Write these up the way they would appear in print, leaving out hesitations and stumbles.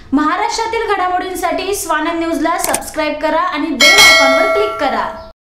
महाराष्ट्रातील घडामोडींसाठी स्वानंद न्यूजला सबस्क्राइब करा आणि बेल आयकॉनवर क्लिक करा।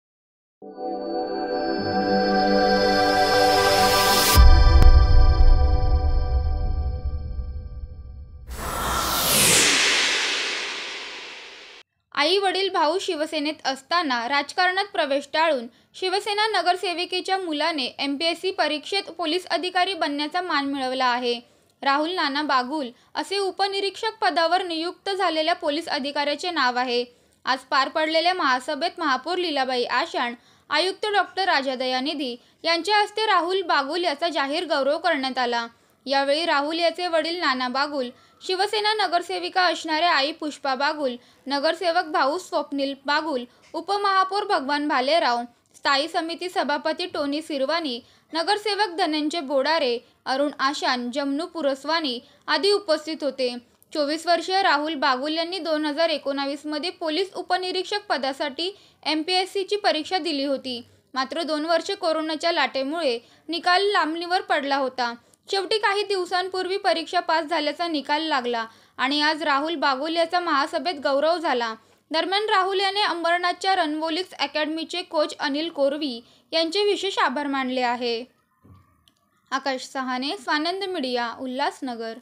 आई वडील भाऊ शिवसेनेत असताना राजकारणात प्रवेश टाळून शिवसेना नगरसेविकेच्या मुलाने MPSC परीक्षेत पोलीस अधिकारी बनण्याचा मान मिळवला आहे। राहुल नाना बागुल असे उपनिरीक्षक पदावर नियुक्त झालेल्या पोलीस अधिकाऱ्याचे नाव आहे। आज पार पडलेल्या महासभेत महापौर लीलाबाई आषाण, आयुक्त डॉक्टर राजा दयानिधी यांच्या हस्ते राहुल बागुल याचा जाहीर गौरव करण्यात आला। यावेळी राहुल याचे वडील नाना बागुल, शिवसेना नगरसेविका असणाऱ्या आई पुष्पा बागुल, नगरसेवक भाऊ स्वप्नील बागुल, उपमहापौर भगवान भालेराव, स्थायी समिती सभापती टोनी सिरवानी, नगरसेवक धनंजय बोडारे, अरुण आशान, जमनू पुरस्वानी आदी उपस्थित होते। 24 वर्षीय राहुल बागुल यांनी 2019 मध्ये पोलीस उपनिरीक्षक पदासाठी MPSC ची परीक्षा दिली होती। मात्र 2 वर्षे कोरोनाच्या लाटेमुळे निकाल लांबणीवर पडला होता। शेवटी काही दिवसांपूर्वी परीक्षा पास झाल्याचा निकाल लागला आणि आज राहुल बागुल याचा महासभेत गौरव झाला। दरम्यान राहुल याने अंबरनाथच्या रनवोलिक्स अकॅडमीचे कोच अनिल कोरवी यांचे विशेष आभार मानले आहे। आकाश सहाने, स्वानंद मीडिया, उल्हासनगर।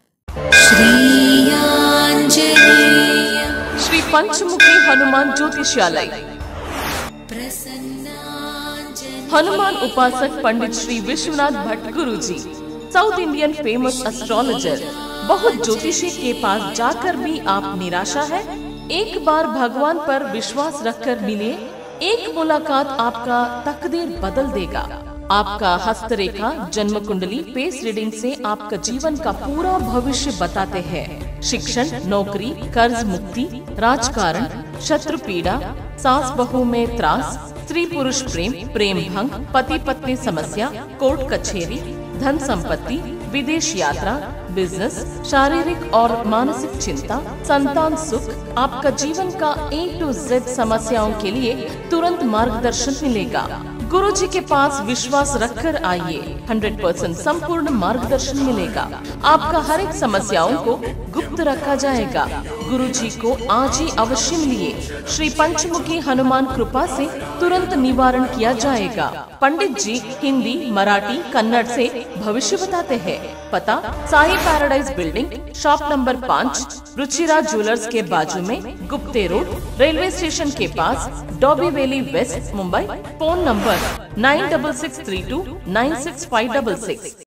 श्री पंचमुखी हनुमान ज्योतिषालय, हनुमान उपासक पंडित श्री विश्वनाथ भट्ट गुरुजी, साउथ इंडियन फेमस एस्ट्रोलॉजर। बहुत ज्योतिषी के पास जाकर भी आप निराशा है? एक बार भगवान पर विश्वास रखकर मिले, एक मुलाकात आपका तकदीर बदल देगा। आपका हस्तरेखा, जन्म कुंडली, फेस रीडिंग से आपका जीवन का पूरा भविष्य बताते हैं। शिक्षण, नौकरी, कर्ज मुक्ति, राजकारण, शत्रु पीड़ा, सास बहू में त्रास, स्त्री पुरुष प्रेम, प्रेम भंग, पति पत्नी समस्या, कोर्ट कचहरी, धन संपत्ति, विदेश यात्रा, बिजनेस, शारीरिक और मानसिक चिंता, संतान सुख, आपका जीवन का A to Z समस्याओं के लिए तुरंत मार्गदर्शन मिलेगा। गुरुजी के पास विश्वास रखकर आइए, 100% संपूर्ण मार्गदर्शन मिलेगा। आपका हर एक समस्याओं को गुप्त रखा जाएगा। गुरुजी को आज ही अवश्य मिलिए। श्री पंचमुखी हनुमान कृपा से तुरंत निवारण किया जाएगा। पंडित जी हिंदी, मराठी, कन्नड़ से भविष्य बताते हैं। पता Sai paradise building, shop number 5, Ruchira jewellers के बाजू में, गुप्ते रोड, रेलवे स्टेशन के पास, Dombivli west, Mumbai. Phone number 9663296566।